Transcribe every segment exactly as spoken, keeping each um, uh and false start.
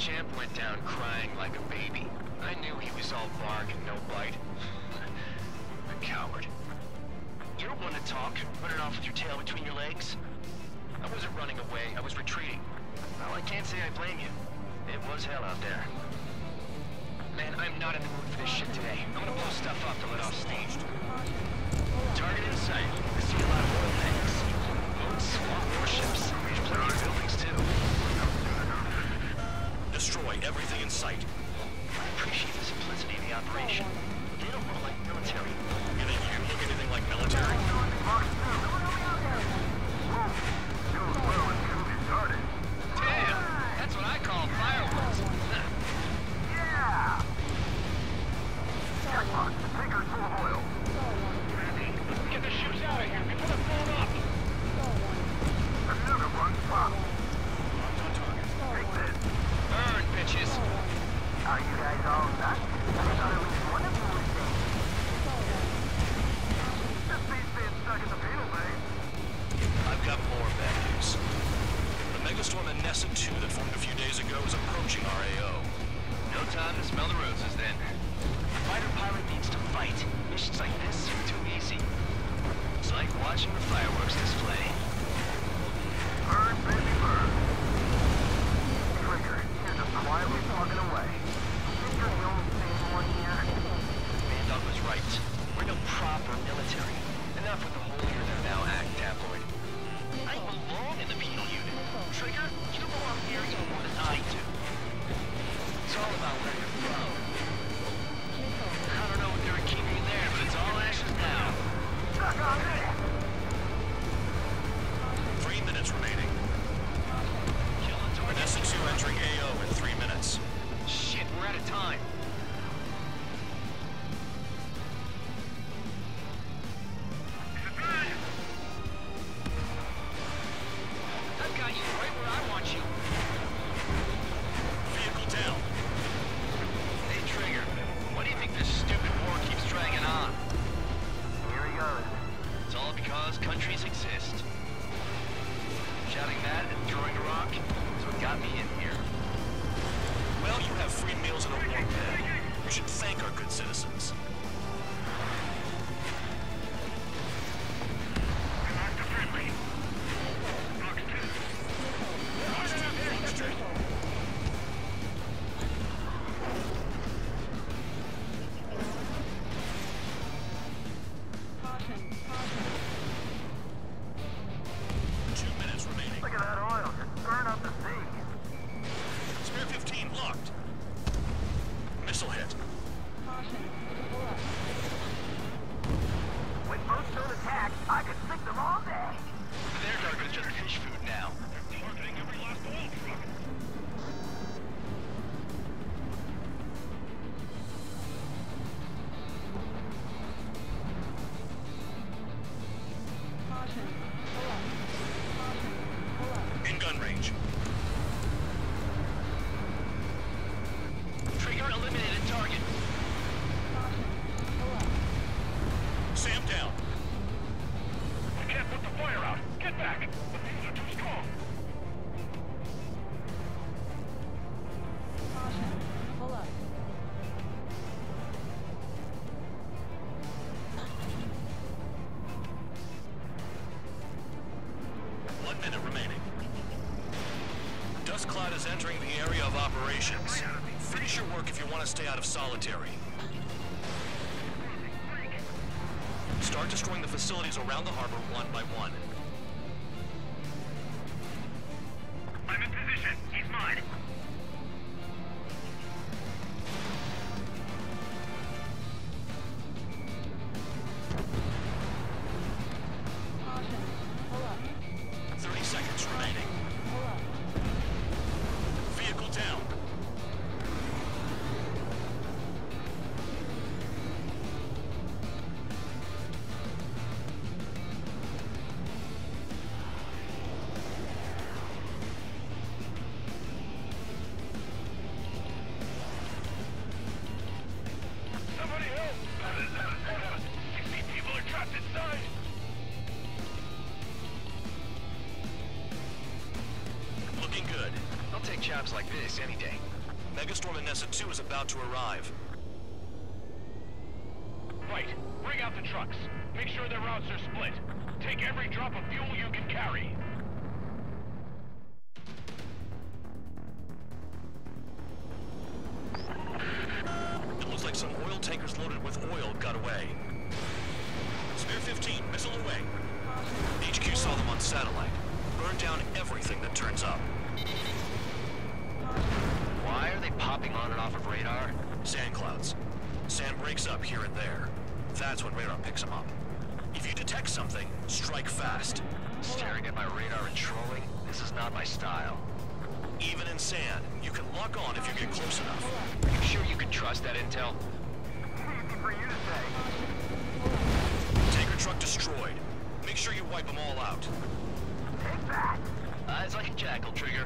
Champ went down crying like a baby. I knew he was all bark and no bite. A coward. You're one to talk, running off with your tail between your legs. I wasn't running away, I was retreating. Well, I can't say I blame you. It was hell out there. Man, I'm not in the mood for this shit today. I'm gonna blow stuff up to let off steam. Target in sight. I see a lot of oil tanks. Boats, small warships. There's plenty of buildings, too. Destroy everything in sight. I appreciate the simplicity of the operation. They don't look like military. You think you can look anything like military? Damn! That's what I call fireworks. Yeah! Checkpoint, the tanker's full of oil. Get the ships out of here before they're blown up! Another one popped. On target. Take this. Burn, bitches! Are you guys all done? I thought at least one of you was dead. This beast being stuck in the penal bay. I've got more bad news. The megastorm in Nesson two that formed a few days ago is approaching our A O. No time to smell the roses, then. The fighter pilot needs to fight. Missions like this are too easy. It's like watching the fireworks display. Burn, baby, burn. Trigger, you're just quietly walking away. Think you're the only sane one here? Bandog was right. We're no proper military. Enough with the holier than thou act, tabloid. I belong in the penal unit. Trigger, you belong here even more than I do. It's all about where you're from. I don't know what they were keeping you there, but it's all ashes now. Stuck on it! Three minutes remaining. Killing target. Nesson two entering A O in three minutes. Shit, we're out of time. I've got you right where I want you. Vehicle down. Hey, Trigger, why do you think this stupid war keeps dragging on? Here he goes. It's all because countries exist. Shouting that and throwing a rock is what got me in here. Well, you have free meals and a warm bed. You should thank our good citizens. Two minutes remaining. Look at that oil, just burn up the sea. Spare fifteen locked. Missile hit. When boats don't attack, I can sink them all day. Their target is just fish food now. Targeting every last oil truck. In gun range. Trigger eliminated target. Sam down. I can't put the fire out. Get back. The fumes are too strong. One minute remaining. Dust Cloud is entering the area of operations. Finish your work if you want to stay out of solitary. Start destroying the facilities around the harbor one by one. I'm in position. He's mine. Thirty seconds remaining. Vehicle down. Somebody help! sixty people are trapped inside! Looking good. I'll take jobs like this any day. Megastorm Nessa two is about to arrive. Right. Bring out the trucks. Make sure their routes are split. Take every drop of fuel you can carry. It looks like some oil tankers loaded with oil got away. Spare fifteen, missile away. H Q saw them on satellite. Burn down everything that turns up. Why are they popping on and off of radar? Sand clouds. Sand breaks up here and there. That's when radar picks them up. If you detect something, strike fast. Staring at my radar and trolling? This is not my style. Even in sand, you can lock on if you get close enough. Are you sure you can trust that intel? Easy for you to say. Tanker truck destroyed. Make sure you wipe them all out. Take that. Eyes like a jackal, Trigger.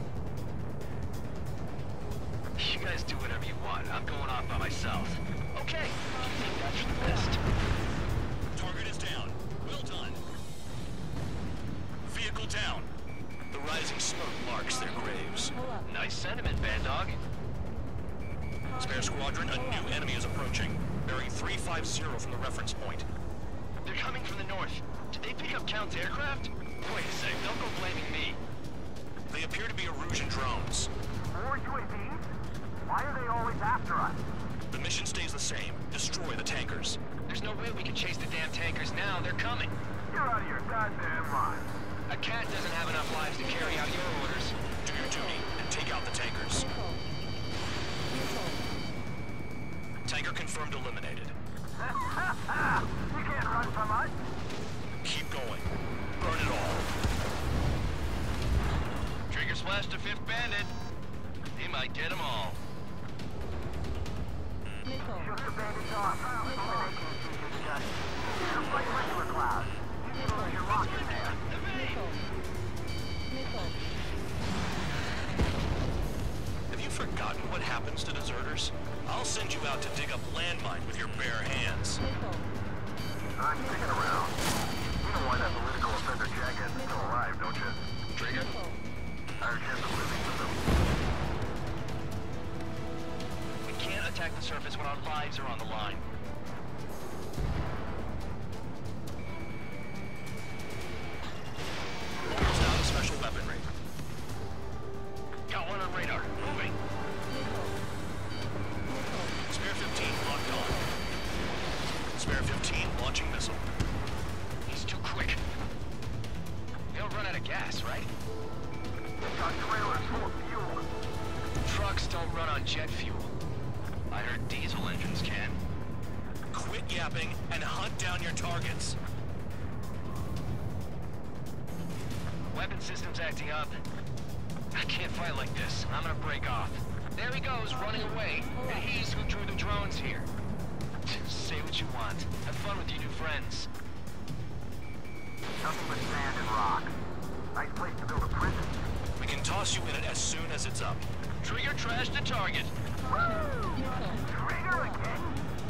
You guys do whatever you want. I'm going off by myself. Okay. You think that's for the best? Target is down. Well done. Vehicle down. The rising smoke marks their graves. Nice sentiment, Bandog. Spare squadron, a new enemy is approaching. Bearing three five zero from the reference point. They're coming from the north. Did they pick up Count's aircraft? Wait a sec, don't go blaming me. They appear to be Erusian drones. More U A Vs? Why are they always after us? The mission stays the same. Destroy the tankers. There's no way we can chase the damn tankers now. They're coming. You're out of your goddamn mind. A cat doesn't have enough lives to carry out your orders. Do your duty and take out the tankers. Tanker confirmed eliminated. You can't run from us. Keep going. Burn it all. Trigger splashed a fifth bandit. He might get them all. Shoot the bandits off. Elimination is done. Just like regular clouds. You need to lose your rock in there. Have you forgotten what happens to deserters? I'll send you out to dig up landmine with your bare hands. I'm sticking around. You know why that political offender jackass is still alive, don't you? Trigger? Our chance of living with them. We can't attack the surface when our lives are on the line. Orders now to special weaponry. Got one on radar. Moving. Spare fifteen locked on. Spare fifteen launching missile. He's too quick. He'll run out of gas, right? We've got trailers full of fuel. Trucks don't run on jet fuel. I heard diesel engines can. Quit yapping and hunt down your targets. Weapon system's acting up. I can't fight like this. I'm gonna break off. There he goes, running away. And he's who drew the drones here. Say what you want. Have fun with your new friends. Nothing but sand and rock. Nice place to build a prison. We can toss you in it as soon as it's up. Trigger trashed the target. Trigger again?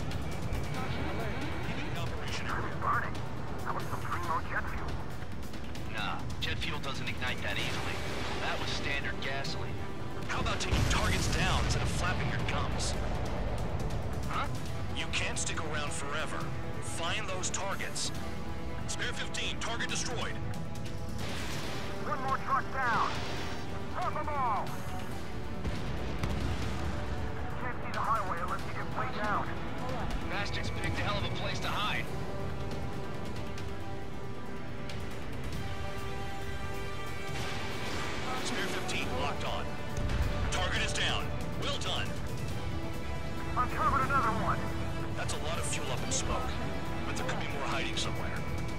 Operation It's burning. How about some primo jet fuel? Nah, jet fuel doesn't ignite that easily. That was standard gasoline. How about taking targets down instead of flapping your gums? Huh? You can't stick around forever. Find those targets. Spare fifteen, target destroyed. One more truck down. Drop them all. Can't see the highway unless you get way down. Bastards picked a hell of a place to hide. Spare fifteen locked on. Target is down. Well done. Uncovered another one. That's a lot of fuel up in smoke. But there could be more hiding somewhere.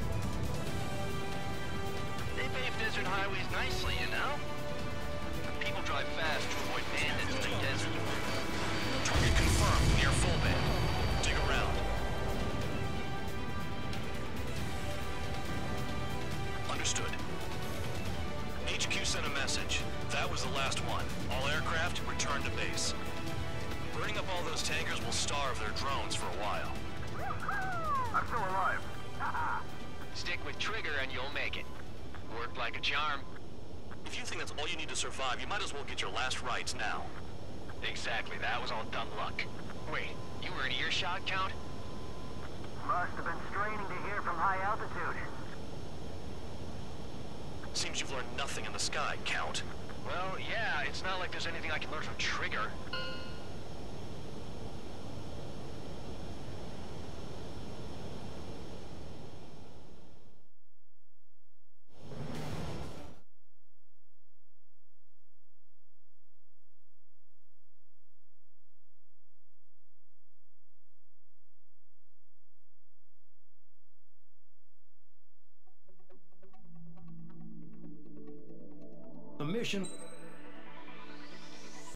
They pave desert highways nicely, you know? People drive fast to avoid bandits in the desert. Target confirmed near full band. Dig around. Understood. H Q sent a message. That was the last one. All aircraft return to base. Burning up all those tankers will starve their drones for a while. I'm still alive. Stick with Trigger and you'll make it. Worked like a charm. If you think that's all you need to survive, you might as well get your last rites now. Exactly, that was all dumb luck. Wait, you were in earshot, Count? Must have been straining to hear from high altitude. Seems you've learned nothing in the sky, Count. Well, yeah, it's not like there's anything I can learn from Trigger. A mission